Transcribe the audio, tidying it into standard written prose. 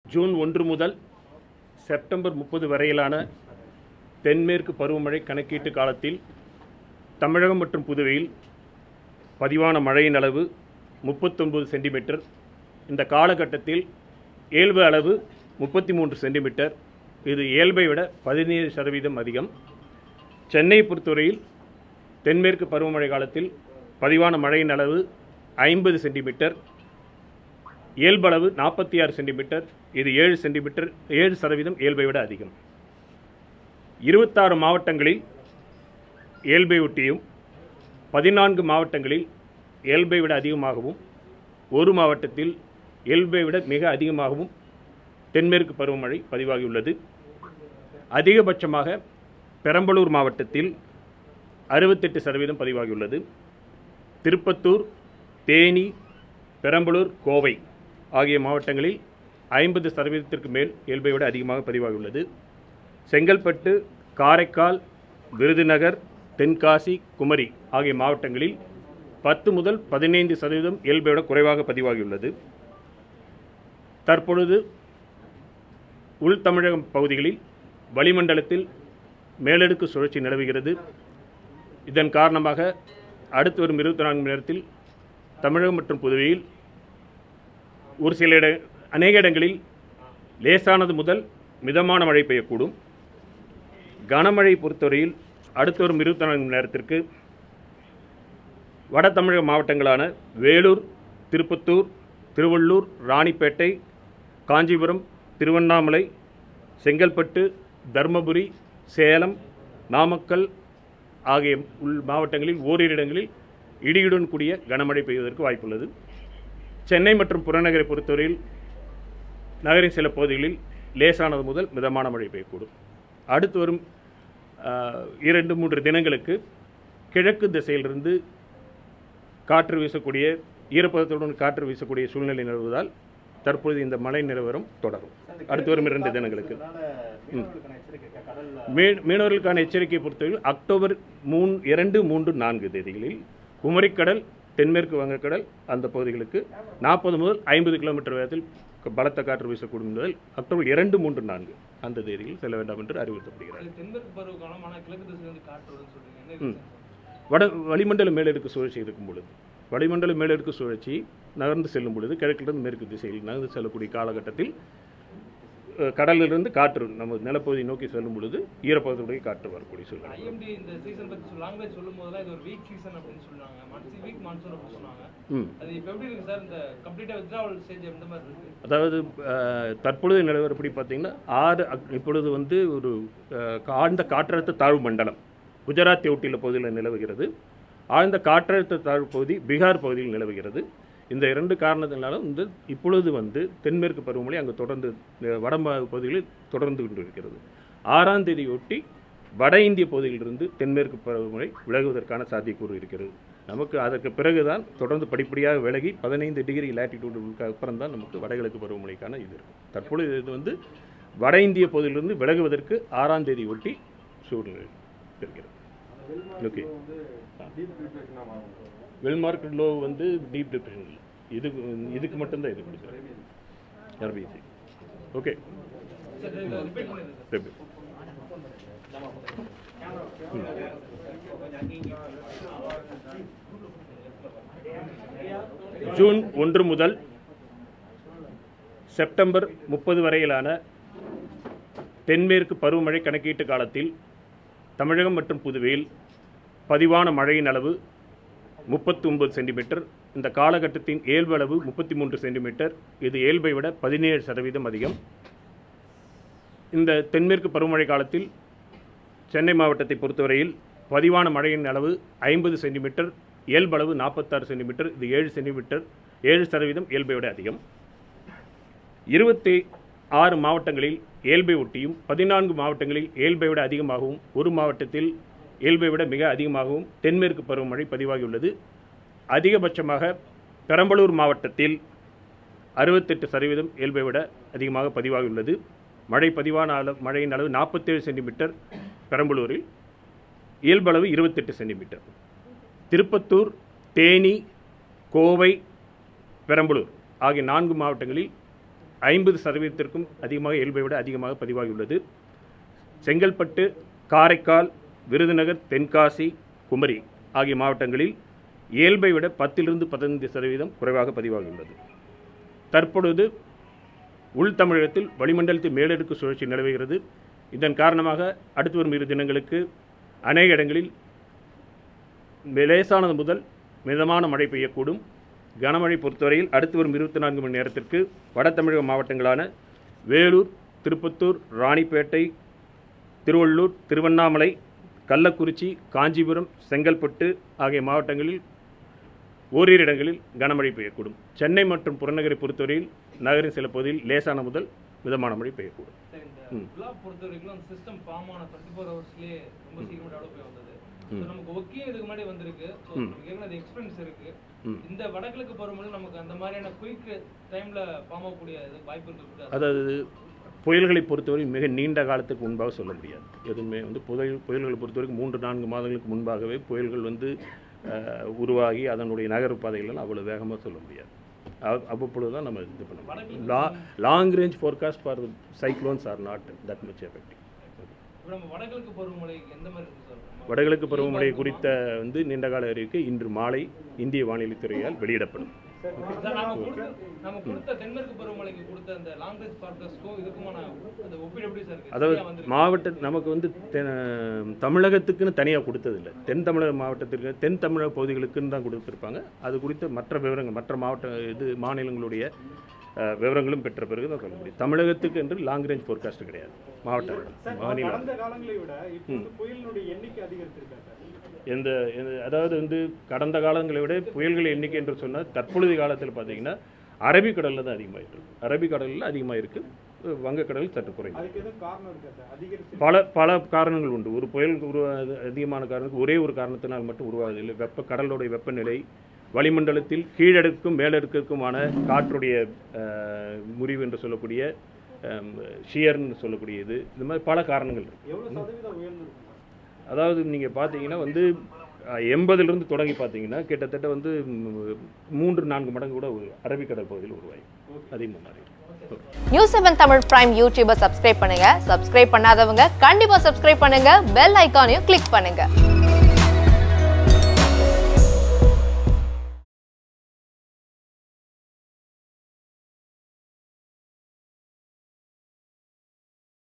June 1 முதல் September 30 வரையிலான தென்மேற்கு பருவமழை கணக்கீட்டு காலத்தில் தமிழகம் மற்றும் புதுவையில் பதிவான மழையின் அளவு 39 சென்டிமீட்டர். இந்த காலகட்டத்தில் இயல்பு அளவு 33 சென்டிமீட்டர். இது இயல்பை விட 17% அதிகம். சென்னை பொறுத்தவரையில் தென்மேற்கு பருவமழை காலத்தில் பதிவான மழையின் அளவு 50 சென்டிமீட்டர். இயல்பளவு 46 சென்டிமீட்டர். இது 7% இயல்பை விட அதிகம். 26 மாவட்டங்களில் இயல்பை ஒட்டியும் 14 மாவட்டங்களில் இயல்பை விட அதிகமாகவும் ஒரு மாவட்டத்தில் இயல்பை விட மிக அதிகமாகவும் தென்மேற்கு பருவமழை பதிவாகியுள்ளது. அதிகபட்சமாக பெரம்பலூர் மாவட்டத்தில் 68% பதிவாகியுள்ளது. திருப்பத்தூர், தேனி, பெரம்பலூர், கோவை ஆகிய மாவட்டங்களில் 50% மேல் இயல்பை விட அதிகமாக பதிவாகியுள்ளது. செங்கல்பட்டு, காரைக்கால், விருதுநகர், தென்காசி, குமரி ஆகிய மாவட்டங்களில் 10 முதல் 15% இயல்பை விட குறைவாக பதிவாகியுள்ளது. தற்பொழுது உள் தமிழகம் பகுதிகளில் வளிமண்டலத்தில் மேலடுக்கு சுழற்சி நிலவுகிறது. இதன் காரணமாக அடுத்து வரும் 24 மணி நேரத்தில் தமிழகம் மற்றும் புதுவையில் ஒரு சில அநேக இடங்களில் லேசானது முதல் மிதமான மழை பெய்யக்கூடும். கனமழை பொறுத்தவரையில் அடுத்து வரும் 24 மணி நேரத்திற்கு வட தமிழக மாவட்டங்களான வேலூர், திருப்பத்தூர், திருவள்ளூர், ராணிப்பேட்டை, காஞ்சிபுரம், திருவண்ணாமலை, செங்கல்பட்டு, தருமபுரி, சேலம், நாமக்கல் ஆகிய உள் மாவட்டங்களில் ஓரிரு இடங்களில் இடியுடன் கூடிய கனமழை பெய்வதற்கு வாய்ப்புள்ளது. சென்னை மற்றும் புறநகரை பொறுத்தவரையில் நகரின் சில பகுதிகளில் லேசானது முதல் மிதமான மழை பெய்யக்கூடும். அடுத்து வரும் 2-3 தினங்களுக்கு கிழக்கு திசையிலிருந்து காற்று வீசக்கூடிய ஈரப்பதத்துடன் காற்று வீசக்கூடிய சூழ்நிலை நிலவுவதால் தற்போது இந்த மழை நிலவரம் தொடரும். அடுத்து வரும் 2 தினங்களுக்கு மீனவர்களுக்கான எச்சரிக்கையை பொறுத்தவரையில் அக்டோபர் 2, 3, 4 தேதிகளில் குமரிக்கடல், தென்மேற்கு வங்கக்கடல் அந்த பகுதிகளுக்கு 40 முதல் 50 கிலோமீட்டர் வேகத்தில் பலத்த காற்று வீசக்கூடும் என்பதால் அக்டோபர் 2, 3, 4 அந்த தேதியில் செல்ல வேண்டாம் என்று அறிவுறுத்தப்படுகிறது. வளிமண்டல மேலடுக்கு சுழற்சி இருக்கும் பொழுது வளிமண்டல மேலடுக்கு சுழற்சி நகர்ந்து செல்லும் பொழுது கிழக்கிலிருந்து மேற்கு திசையில் நகர்ந்து செல்லக்கூடிய காலகட்டத்தில் கடலிலிருந்து காற்று நம்ம நிலப்பகுதியை நோக்கி செல்லும் பொழுது ஈரப்பதத்துடைய காற்று வரக்கூடிய சூழ்நிலை. அதாவது தற்பொழுது நிலவரப்படி பார்த்தீங்கன்னா இப்பொழுது ஒரு ஆழ்ந்த காற்றழுத்த தாழ்வு மண்டலம் குஜராத்தை ஒட்டியுள்ள பகுதியில் நிலவுகிறது. ஆழ்ந்த காற்றழுத்த தாழ்வு பகுதி பீகார் பகுதியில் நிலவுகிறது. இந்த 2 காரணத்தினாலும் இப்பொழுது தென்மேற்கு பருவமழை அங்கு தொடர்ந்து வட பகுதிகளில் தொடர்ந்து கொண்டிருக்கிறது. 6ஆம் தேதியொட்டி வட இந்திய பகுதியிலிருந்து தென்மேற்கு பருவமழை விலகுவதற்கான சாத்தியக்கூறு இருக்கிறது. நமக்கு அதற்கு பிறகுதான் தொடர்ந்து படிப்படியாக விலகி 15 டிகிரி லேட்டிடியூடுக்கு அப்புறம் தான் நமக்கு வடகிழக்கு பருவமழைக்கான இது இருக்கும். தற்பொழுது இது வட இந்திய பகுதியிலிருந்து விலகுவதற்கு 6ஆம் தேதியொட்டி சூழ்நிலை இருக்கிறது. Okay, well marked low deep depression இல்லை. இதுக்கு மட்டும்தான் இது கொடுக்குறது. ஓகே, ஜூன் 1 முதல் செப்டம்பர் 30 வரையிலான தென்மேற்கு பருவமழை கணக்கீட்டு காலத்தில் தமிழகம் மற்றும் புதுவையில் பதிவான மழையின் அளவு 39 சென்டிமீட்டர். இந்த காலகட்டத்தின் இயல்பு அளவு 33 சென்டிமீட்டர். இது இயல்பை விட 17% அதிகம். இந்த தென்மேற்கு பருவமழை காலத்தில் சென்னை மாவட்டத்தை பொறுத்தவரையில் பதிவான மழையின் அளவு 50 சென்டிமீட்டர். இயல்பளவு 46 சென்டிமீட்டர். இது 7% இயல்பை விட அதிகம். 26 மாவட்டங்களில் இயல்பை ஒட்டியும் 14 மாவட்டங்களில் இயல்பை விட அதிகமாகவும் ஒரு மாவட்டத்தில் இயல்பை விட மிக அதிகமாகவும் தென்மேற்கு பருவமழை பதிவாகியுள்ளது. அதிகபட்சமாக பெரம்பலூர் மாவட்டத்தில் 68% இயல்பை விட அதிகமாக பதிவாகியுள்ளது. மழையின் அளவு 47 சென்டிமீட்டர் பெரம்பலூரில். இயல்பளவு 28 சென்டிமீட்டர். திருப்பத்தூர், தேனி, கோவை, பெரம்பலூர் ஆகிய 4 மாவட்டங்களில் 50% அதிகமாக இயல்பை விட அதிகமாக பதிவாகியுள்ளது. செங்கல்பட்டு, காரைக்கால், விருதுநகர், தென்காசி, குமரி ஆகிய மாவட்டங்களில் இயல்பை விட 10 to 15% குறைவாக பதிவாகியுள்ளது. தற்பொழுது உள் தமிழகத்தில் வளிமண்டலத்தில் மேலடுக்கு சுழற்சி நிலவுகிறது. இதன் காரணமாக அடுத்து வரும் 2 தினங்களுக்கு அநேக இடங்களில் லேசானது முதல் மிதமான மழை பெய்யக்கூடும். கனமழை பொறுத்தவரையில் அடுத்து வரும் 24 மணி நேரத்திற்கு வட தமிழக மாவட்டங்களான வேலூர், திருப்பத்தூர், ராணிப்பேட்டை, திருவள்ளூர், திருவண்ணாமலை, கள்ளக்குறிச்சி, காஞ்சிபுரம், செங்கல்பட்டு ஆகிய மாவட்டங்களில் ஓரிரு இடங்களில் கனமழை பெய்யக்கூடும். சென்னை மற்றும் புறநகரை பொறுத்தவரையில் நகரின் சில பகுதியில் லேசான முதல் மிதமான மழை பெய்யக்கூடும். நமக்கு ஓகே இதுக்கு முன்னாடி வந்திருக்கு. சோ ஏற்கனவே எக்ஸ்பென்ஸ் இருக்கு. இந்த வடகிழக்கு பருவமழை நமக்கு அந்த மாதிரியான குயிக் டைம்ல ஃபார்ம் ஆகக்கூடிய வாய்ப்பு இருக்கு. அதாவது புயல்களை பொறுத்தவரை மிக நீண்ட காலத்துக்கு முன்பாக சொல்ல முடியாது. எதுவுமே வந்து புயல்களை பொறுத்தவரைக்கும் 3-4 மாதங்களுக்கு முன்பாகவே புயல்கள் வந்து உருவாகி அதனுடைய நகர்வு பாதைகள் அவ்வளோ வேகமாக சொல்ல முடியாது. அவ்வப்பொழுது தான் நம்ம இது பண்ண முடியும். Long range forecast for cyclones are not that much effective. வடகிழக்கு பருவமழை எந்த மாதிரி இருக்கு சார்? வடகிழக்கு பருவமழை குறித்த வந்து நீண்டகால அறிவிக்கை இன்று மாலை இந்திய வானிலை துறையால் வெளியிடப்படும். அதாவது நமக்கு வந்து தமிழகத்துக்குன்னு தனியாக கொடுத்ததில்லை. தென் தமிழக மாவட்டத்திற்கு தென் தமிழக பகுதிகளுக்குன்னு தான் கொடுத்துருப்பாங்க. அது குறித்த மற்ற விவரங்கள் மற்ற மாநிலங்களுடைய விவரங்களும் பெற்ற பிறகு தான் சொல்ல முடியும். தமிழகத்துக்கு என்று லாங் ரேஞ்ச் ஃபோர்காஸ்ட் கிடையாது. அதாவது வந்து கடந்த காலங்களை விட புயல்கள் எண்ணிக்கை என்று சொன்னால் தற்பொழுது காலத்தில் பார்த்தீங்கன்னா அரபிக்கடலில் தான் அதிகமாகிட்டு இருக்கு. அரபிக்கடலில் அதிகமாக இருக்குது. வங்கக்கடலில் சற்று குறைந்து பல காரணங்கள் உண்டு. ஒரு புயல் அதிகமான காரணத்துக்கு ஒரே ஒரு காரணத்தினால் மட்டும் உருவாவதில்லை. கடலுடைய வெப்பநிலை, வளிமண்டலத்தில் கீழடுக்கும் மேலடுக்குமான காற்றுடைய முறிவு என்று சொல்லக்கூடிய ஷியர்னு சொல்லக்கூடியது, இந்த மாதிரி பல காரணங்கள் இருக்கு. அதாவது நீங்கள் பார்த்தீங்கன்னா வந்து 80 தொடங்கி பார்த்தீங்கன்னா கிட்டத்தட்ட வந்து 3-4 மடங்கு கூட அரபிக்கடல் பகுதியில் உருவாகி அதிகமாக. நியூஸ் 7 தமிழ் பிரைம் யூடியூபை சப்ஸ்கிரைப் பண்ணுங்க. சப்ஸ்கிரைப் பண்ணாதவங்க கண்டிப்பா சப்ஸ்கிரைப் பண்ணுங்க. பெல் ஐகானையும் கிளிக் பண்ணுங்க.